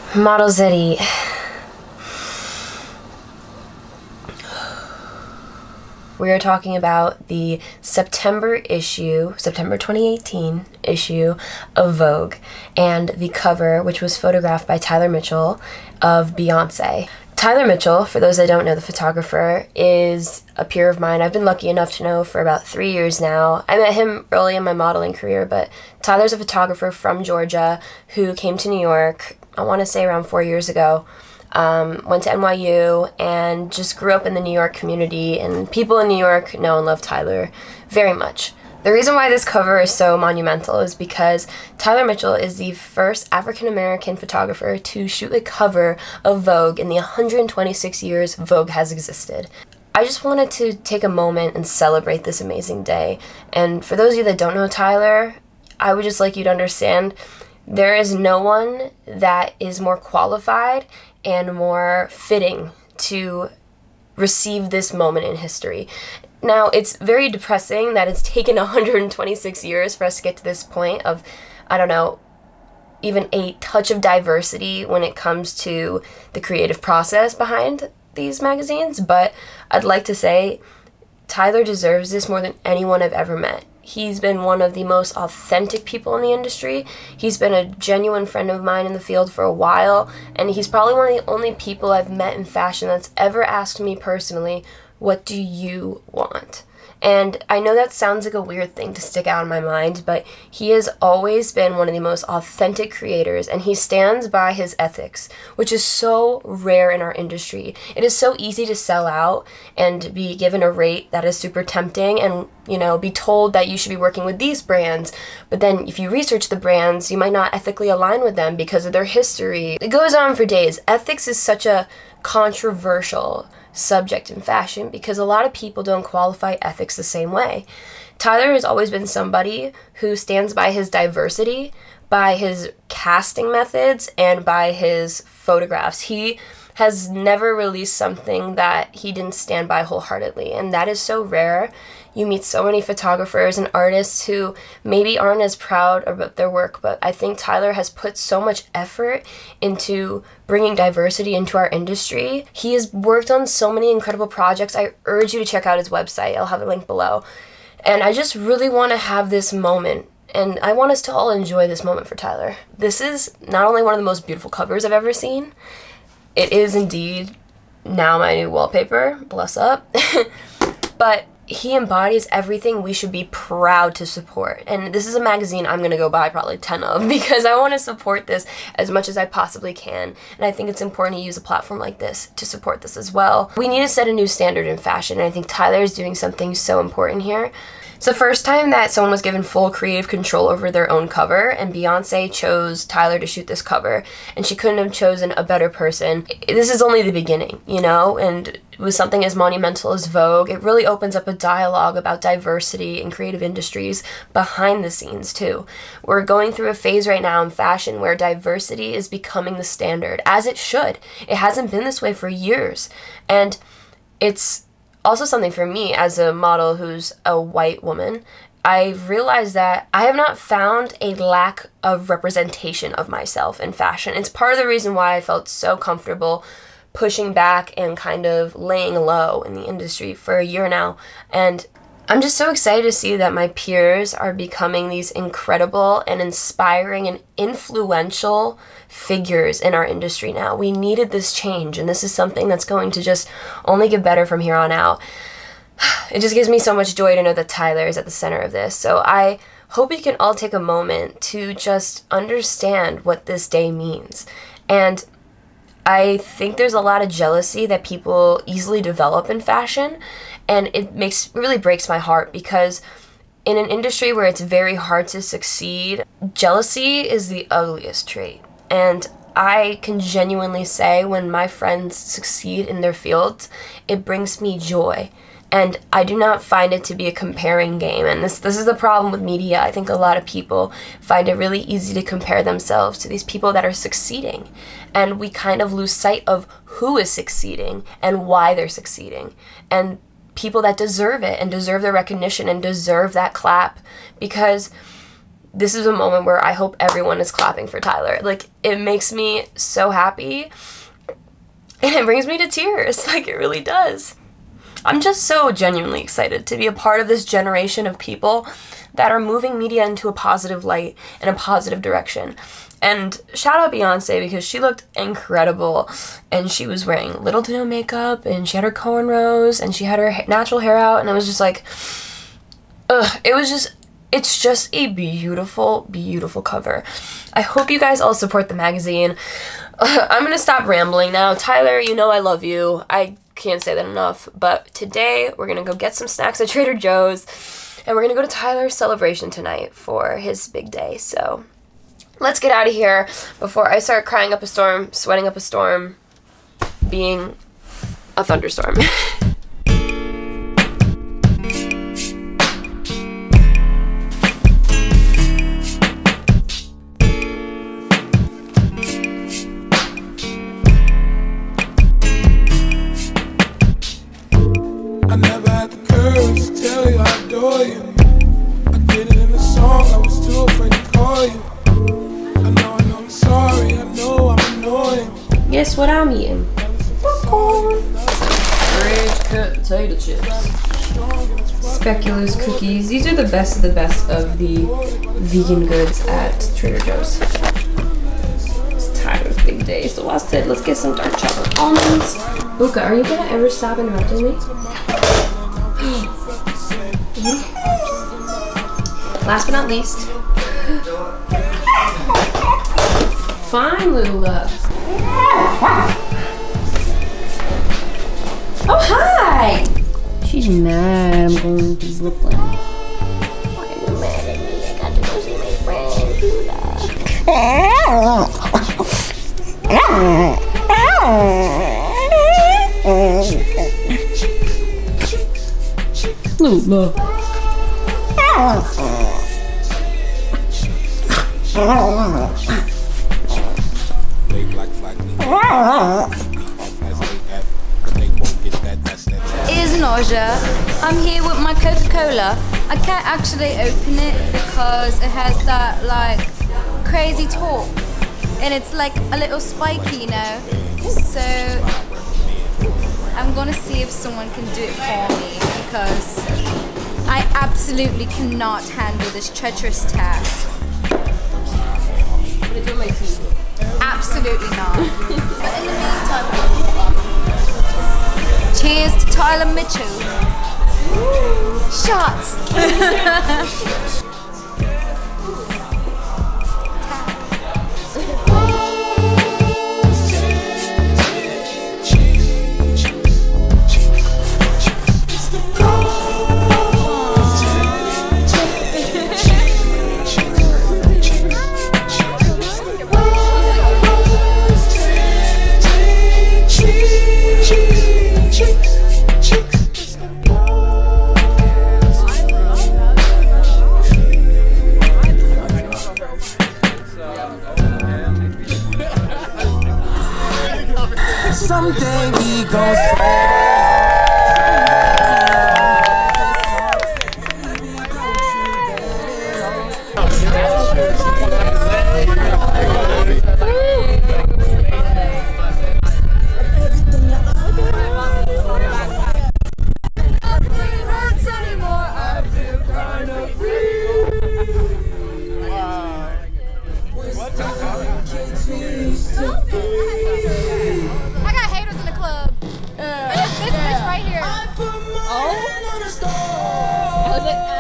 Model City. We are talking about the September 2018 issue of Vogue, and the cover, which was photographed by Tyler Mitchell of Beyonce. Tyler Mitchell, for those that don't know, the photographer, is a peer of mine. I've been lucky enough to know for about 3 years now. I met him early in my modeling career, but Tyler's a photographer from Georgia who came to New York, I want to say around 4 years ago. Went to NYU and just grew up in the New York community, and people in New York know and love Tyler very much. The reason why this cover is so monumental is because Tyler Mitchell is the first African-American photographer to shoot a cover of Vogue in the 126 years Vogue has existed. I just wanted to take a moment and celebrate this amazing day. And for those of you that don't know Tyler, I would just like you to understand there is no one that is more qualified and more fitting to receive this moment in history. Now, it's very depressing that it's taken 126 years for us to get to this point of, I don't know, even a touch of diversity when it comes to the creative process behind these magazines, but I'd like to say Tyler deserves this more than anyone I've ever met. He's been one of the most authentic people in the industry. He's been a genuine friend of mine in the field for a while, and he's probably one of the only people I've met in fashion that's ever asked me personally, "What do you want?" And I know that sounds like a weird thing to stick out in my mind, but he has always been one of the most authentic creators, and he stands by his ethics, which is so rare in our industry. It is so easy to sell out and be given a rate that is super tempting and, you know, be told that you should be working with these brands, but then if you research the brands, you might not ethically align with them because of their history. It goes on for days. Ethics is such a controversial subject in fashion because a lot of people don't qualify ethics the same way. Tyler has always been somebody who stands by his diversity, by his casting methods, and by his photographs. He has never released something that he didn't stand by wholeheartedly, and that is so rare. You meet so many photographers and artists who maybe aren't as proud about their work, but I think Tyler has put so much effort into bringing diversity into our industry. He has worked on so many incredible projects. I urge you to check out his website. I'll have a link below. And I just really want to have this moment, and I want us to all enjoy this moment for Tyler. This is not only one of the most beautiful covers I've ever seen, it is indeed now my new wallpaper, bless up, but he embodies everything we should be proud to support. And this is a magazine I'm going to go buy probably 10 of because I want to support this as much as I possibly can. And I think it's important to use a platform like this to support this as well. We need to set a new standard in fashion, and I think Tyler is doing something so important here. It's the first time that someone was given full creative control over their own cover, and Beyonce chose Tyler to shoot this cover, and she couldn't have chosen a better person. This is only the beginning, you know, and with something as monumental as Vogue, it really opens up a dialogue about diversity in creative industries behind the scenes too. We're going through a phase right now in fashion where diversity is becoming the standard, as it should. It hasn't been this way for years, and it's also something for me as a model who's a white woman. I've realized that I have not found a lack of representation of myself in fashion. It's part of the reason why I felt so comfortable pushing back and kind of laying low in the industry for a year now. And I'm just so excited to see that my peers are becoming these incredible and inspiring and influential figures in our industry now. We needed this change, and this is something that's going to just only get better from here on out. It just gives me so much joy to know that Tyler is at the center of this. So I hope we can all take a moment to just understand what this day means. And I think there's a lot of jealousy that people easily develop in fashion, and it really breaks my heart because in an industry where it's very hard to succeed, jealousy is the ugliest trait. And I can genuinely say when my friends succeed in their fields, it brings me joy. And I do not find it to be a comparing game. And this is the problem with media. I think a lot of people find it really easy to compare themselves to these people that are succeeding. And we kind of lose sight of who is succeeding and why they're succeeding. And people that deserve it and deserve the recognition and deserve that clap. Because this is a moment where I hope everyone is clapping for Tyler. Like, it makes me so happy, and it brings me to tears. Like, it really does. I'm just so genuinely excited to be a part of this generation of people that are moving media into a positive light and a positive direction. And shout out Beyonce, because she looked incredible, and she was wearing little to no makeup, and she had her cornrows, and she had her natural hair out, and it was just like, ugh, it's just a beautiful, beautiful cover. I hope you guys all support the magazine. I'm gonna stop rambling now. Tyler, you know I love you. I can't say that enough, but today we're gonna go get some snacks at Trader Joe's, and we're gonna go to Tyler's celebration tonight for his big day. So let's get out of here before I start crying up a storm, sweating up a storm, being a thunderstorm. I never had the courage to tell you I adore you. I did it in the song, I was too afraid to call you. I know I'm sorry, I know I'm annoying. Guess what I'm eating? Popcorn. Fridge cut potato chips. Speculoos cookies. These are the best of the vegan goods at Trader Joe's. It's Tyler's big day, so I said let's get some dark chocolate almonds. Luca, are you gonna ever stop interrupting me? Last but not least, fine, Lula. Oh, hi! She's mad I'm going to Brooklyn. Why are you mad at me? I got to go see my friend, Lula. It is nausea. I'm here with my Coca-Cola. I can't actually open it because it has that like crazy top, and it's like a little spiky, you know. So I'm gonna see if someone can do it for me, because I absolutely cannot handle this treacherous task. I'm gonna do my tea. Absolutely not. But in the meantime, cheers to Tyler Mitchell. Shots. Someday we gon' I got haters in the club. This bitch right here. I was like,